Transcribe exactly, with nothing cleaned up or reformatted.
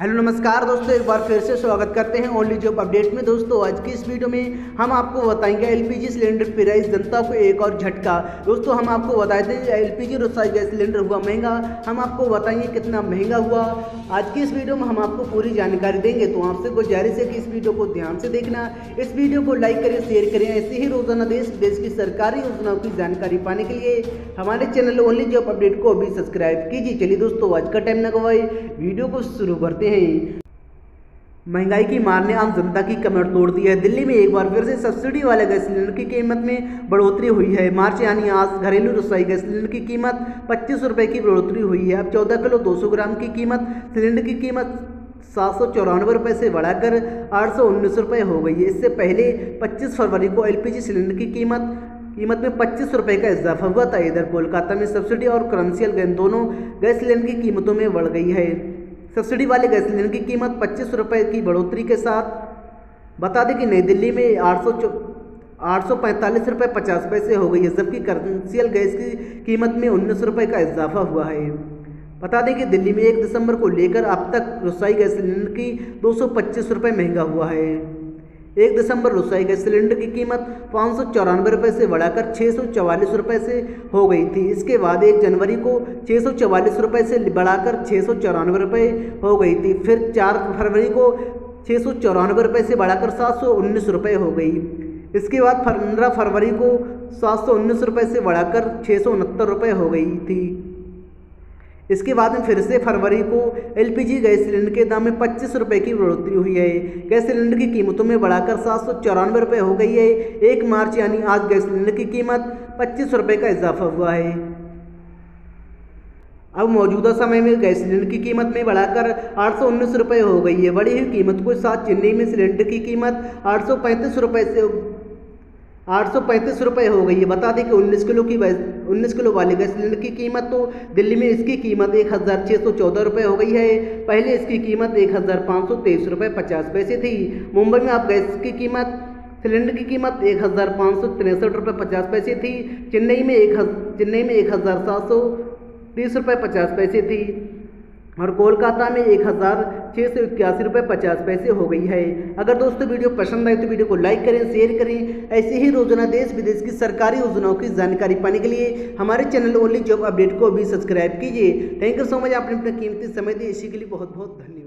Hello नमस्कार दोस्तों, एक बार फिर से स्वागत करते हैं ओनली जॉब अपडेट में। दोस्तों आज की इस वीडियो में हम आपको बताएंगे एलपीजी सिलेंडर प्राइस जनता को एक और झटका। दोस्तों हम आपको बता दें एलपीजी रसोई गैस सिलेंडर हुआ महंगा, हम आपको बताएंगे कितना महंगा हुआ। आज की इस वीडियो में हम आपको पूरी जानकारी देंगे, तो आपसे गुजारिश है कि इस वीडियो को ध्यान से देखना। इस वीडियो को लाइक करें, शेयर करें। ऐसे ही रोजाना देश विदेश की सरकारी योजनाओं की जानकारी पाने के लिए हमारे चैनल ओनली जॉब अपडेट को अभी सब्सक्राइब कीजिए। चलिए दोस्तों आज का टाइम न गवाए, वीडियो को शुरू करते हैं। महंगाई की मार ने आम जनता की कमर तोड़ दी है। दिल्ली में एक बार फिर से सब्सिडी वाले गैस सिलेंडर की कीमत में बढ़ोतरी हुई है। मार्च यानी आज घरेलू रसोई गैस सिलेंडर की कीमत पच्चीस रुपये की बढ़ोतरी हुई है। अब चौदह किलो दो सौ ग्राम की कीमत सिलेंडर की कीमत सात सौ चौरानवे रुपये से बढ़ाकर आठ सौ उन्नीस रुपये हो गई है। इससे पहले पच्चीस फरवरी को एलपीजी सिलेंडर की कीमत कीमत में पच्चीस रुपये का इजाफा हुआ था। इधर कोलकाता में सब्सिडी और कमर्शियल गैस दोनों गैस सिलेंडर की कीमतों में बढ़ गई है। सब्सिडी वाले गैस सिलेंडर की कीमत पच्चीस रुपये की बढ़ोतरी के साथ बता दें कि नई दिल्ली में आठ सौ आठ सौ पैंतालीस रुपये पचास पैसे हो गई है, जबकि कमर्शियल गैस की कीमत में उन्नीस रुपये का इजाफा हुआ है। बता दें कि दिल्ली में एक दिसंबर को लेकर अब तक रसोई गैस सिलेंडर की दो सौ पच्चीस रुपये महंगा हुआ है। एक दिसंबर रसोई गैस सिलेंडर की कीमत पाँच सौ चौरानवे रुपये से बढ़ाकर छः सौ चवालीस रुपये से हो गई थी। इसके बाद एक जनवरी को छः सौ चवालीस रुपये से बढ़ाकर छः सौ चौरानवे रुपये हो गई थी। फिर चार फरवरी को छः सौ चौरानवे रुपये से बढ़ाकर सात सौ उन्नीस रुपये हो गई। इसके बाद पंद्रह फरवरी को सात सौ उन्नीस रुपये से बढ़ाकर छः सौ उनहत्तर रुपये हो गई थी। इसके बाद में फिर से फरवरी को एलपीजी गैस सिलेंडर के दाम में पच्चीस रुपये की बढ़ोतरी हुई है। गैस सिलेंडर की कीमतों में बढ़ाकर सात सौ चौरानवे रुपये हो गई है। एक मार्च यानी आज गैस सिलेंडर की कीमत पच्चीस रुपये का इजाफा हुआ है। अब मौजूदा समय में गैस सिलेंडर की कीमत में बढ़ाकर आठ सौ उन्नीस रुपये हो गई है। बढ़ी हुई कीमत के साथ चेन्नई में सिलेंडर की कीमत आठ सौ पैंतीस रुपये से आठ सौ पैंतीस रुपये हो गई है। बता दें कि उन्नीस किलो की उन्नीस किलो वाले गैस सिलेंडर की कीमत तो दिल्ली में इसकी कीमत एक हज़ार छः सौ चौदह रुपये हो गई है। पहले इसकी कीमत एक हज़ार पाँच सौ तेईस रुपये पचास पैसे थी। मुंबई में आप गैस की कीमत सिलेंडर की कीमत एक हज़ार पाँच सौ तिरसठ रुपये पचास पैसे थी। चेन्नई में एक चेन्नई में एक हज़ार सात सौ तीस रुपये पचास पैसे थी और कोलकाता में एक हज़ार छः सौ इक्यासी रुपये पचास पैसे हो गई है। अगर दोस्तों वीडियो पसंद आए तो वीडियो को लाइक करें, शेयर करें। ऐसे ही रोजाना देश विदेश की सरकारी योजनाओं की जानकारी पाने के लिए हमारे चैनल ओनली जॉब अपडेट को भी सब्सक्राइब कीजिए। थैंक यू सो मच, आपने अपना कीमती समय दिया, इसी के लिए बहुत बहुत धन्यवाद।